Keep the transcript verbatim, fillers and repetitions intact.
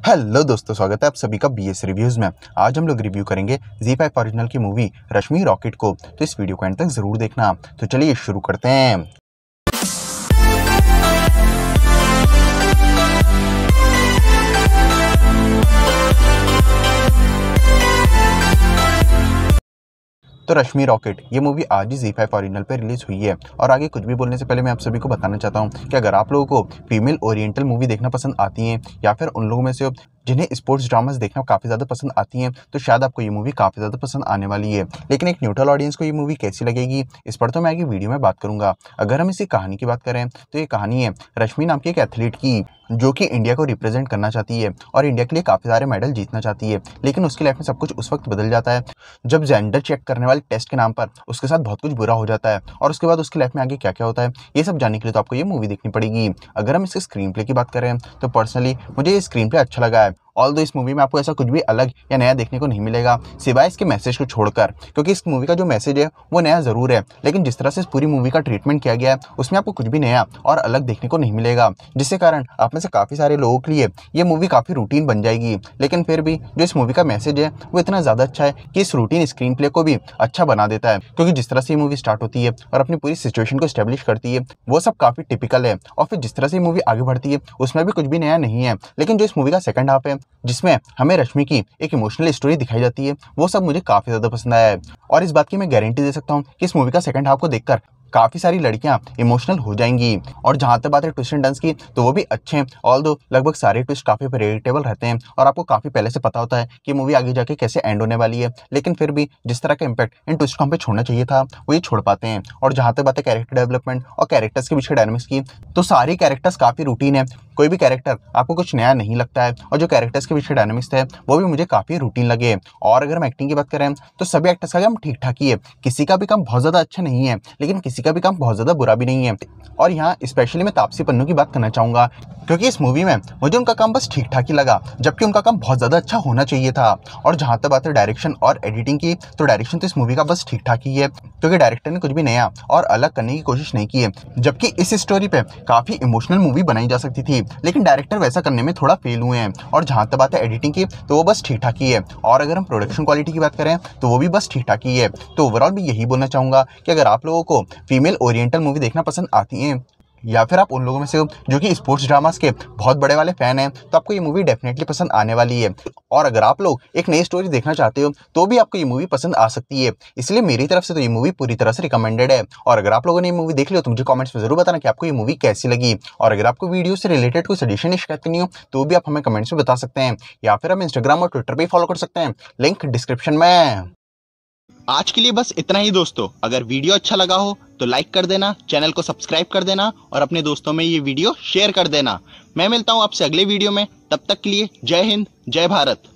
Hello दोस्तों, स्वागत है आप सभी का बीएस रिव्यूज में। आज हम लोग रिव्यू करेंगे ज़ी फाइव ओरिजिनल की मूवी रश्मि रॉकेट को। तो इस वीडियो को एंड तक जरूर देखना। तो चलिए शुरू करते हैं। तो रश्मि रॉकेट ये मूवी आज ही ज़ी फाइव ओरिजिनल पे रिलीज हुई है। और आगे कुछ भी बोलने से पहले मैं आप सभी को बताना चाहता हूँ कि अगर आप लोगों को फीमेल ओरिएंटल मूवी देखना पसंद आती हैं या फिर उन लोगों में से जिन्हें स्पोर्ट्स ड्रामास देखना काफ़ी ज़्यादा पसंद आती हैं, तो शायद आपको ये मूवी काफ़ी ज़्यादा पसंद आने वाली है। लेकिन एक न्यूट्रल ऑडियंस को ये मूवी कैसी लगेगी, इस पर तो मैं आगे वीडियो में बात करूंगा। अगर हम इसी कहानी की बात करें तो ये कहानी है रश्मि नाम की एक एथलीट की, जो कि इंडिया को रिप्रेजेंट करना चाहती है और इंडिया के लिए काफ़ी सारे मेडल जीतना चाहती है। लेकिन उसकी लाइफ में सब कुछ उस वक्त बदल जाता है जब जेंडर चेक करने वाले टेस्ट के नाम पर उसके साथ बहुत कुछ बुरा हो जाता है। और उसके बाद उसकी लाइफ में आगे क्या क्या होता है, ये सब जानने के लिए तो आपको ये मूवी देखनी पड़ेगी। अगर हम इसके स्क्रीन प्ले की बात करें तो पर्सनली मुझे ये स्क्रीन प्ले अच्छा लगा है। ऑल्दो इस मूवी में आपको ऐसा कुछ भी अलग या नया देखने को नहीं मिलेगा सिवाय इसके मैसेज को छोड़कर, क्योंकि इस मूवी का जो मैसेज है वो नया ज़रूर है, लेकिन जिस तरह से इस पूरी मूवी का ट्रीटमेंट किया गया है उसमें आपको कुछ भी नया और अलग देखने को नहीं मिलेगा, जिसके कारण आप में से काफ़ी सारे लोगों के लिए ये मूवी काफ़ी रूटीन बन जाएगी। लेकिन फिर भी जो इस मूवी का मैसेज है वो इतना ज़्यादा अच्छा है कि इस रूटीन स्क्रीन प्ले को भी अच्छा बना देता है। क्योंकि जिस तरह से ये मूवी स्टार्ट होती है और अपनी पूरी सिचुएशन को स्टैब्लिश करती है वो सब काफ़ी टिपिकल है, और फिर जिस तरह से ये मूवी आगे बढ़ती है उसमें भी कुछ भी नया नहीं है। लेकिन जो इस मूवी का सेकंड हाफ है जिसमें हमें रश्मि की एक इमोशनल स्टोरी दिखाई जाती है, वो सब मुझे काफ़ी ज़्यादा पसंद आया है। और इस बात की मैं गारंटी दे सकता हूँ कि इस मूवी का सेकंड हाफ को देखकर काफ़ी सारी लड़कियां इमोशनल हो जाएंगी। और जहाँ तक बात है ट्विस्ट एंड टर्न्स की, तो वो भी अच्छे हैं। ऑल्दो लगभग सारे ट्विस्ट काफ़ी प्रेडिक्टेबल रहते हैं और आपको काफ़ी पहले से पता होता है कि मूवी आगे जाके कैसे एंड होने वाली है। लेकिन फिर भी जिस तरह का इम्पैक्ट इन ट्विस्ट को हम पे छोड़ना चाहिए था वो ये छोड़ पाते हैं। और जहाँ तक बात है कैरेक्टर डेवलपमेंट और कैरेक्टर्स के बीच के डायनामिक्स की, तो सारे कैरेक्टर्स काफ़ी रूटीन है। कोई भी कैरेक्टर आपको कुछ नया नहीं लगता है, और जो कैरेक्टर्स के बीच के डायनामिक्स थे वो भी मुझे काफ़ी रूटीन लगे। और अगर हम एक्टिंग की बात करें तो सभी एक्टर्स का काम ठीक ठाक ही है। किसी का भी काम बहुत ज़्यादा अच्छा नहीं है, लेकिन किसी का भी काम बहुत ज़्यादा बुरा भी नहीं है। और यहाँ स्पेशली मैं तापसी पन्नू की बात करना चाहूँगा, क्योंकि इस मूवी में मुझे उनका काम बस ठीक ठाक ही लगा, जबकि उनका काम बहुत ज़्यादा अच्छा होना चाहिए था। और जहाँ तक बात है डायरेक्शन और एडिटिंग की, तो डायरेक्शन तो इस मूवी का बस ठीक ठाक ही है, क्योंकि डायरेक्टर ने कुछ भी नया और अलग करने की कोशिश नहीं की है। जबकि इस स्टोरी पे काफ़ी इमोशनल मूवी बनाई जा सकती थी, लेकिन डायरेक्टर वैसा करने में थोड़ा फेल हुए हैं। और जहाँ तक बात है एडिटिंग की, तो वो बस ठीक ठाक ही है। और अगर हम प्रोडक्शन क्वालिटी की बात करें तो वो भी बस ठीक ठाक ही है। तो ओवरऑल भी यही बोलना चाहूँगा कि अगर आप लोगों को फीमेल ओरिएंटल मूवी देखना पसंद आती हैं या फिर आप उन लोगों में से हो जो कि स्पोर्ट्स ड्रामास के बहुत बड़े वाले फैन हैं, तो आपको ये मूवी डेफिनेटली पसंद आने वाली है। और अगर आप लोग एक नई स्टोरी देखना चाहते हो तो भी आपको ये मूवी पसंद आ सकती है। इसलिए मेरी तरफ से तो ये मूवी पूरी तरह से रिकमेंडेड है। और अगर आप लोगों ने ये मूवी देख ली तो मुझे कमेंट्स में जरूर बताना कि आपको ये मूवी कैसी लगी। और अगर आपको वीडियो से रिलेटेड कोई सजेशन या शिकायत करनी हो तो भी आप हमें कमेंट्स में बता सकते हैं, या फिर हम इंस्टाग्राम और ट्विटर पर फॉलो कर सकते हैं, लिंक डिस्क्रिप्शन में। आज के लिए बस इतना ही दोस्तों। अगर वीडियो अच्छा लगा हो तो लाइक कर देना, चैनल को सब्सक्राइब कर देना और अपने दोस्तों में ये वीडियो शेयर कर देना। मैं मिलता हूं आपसे अगले वीडियो में, तब तक के लिए जय हिंद, जय भारत।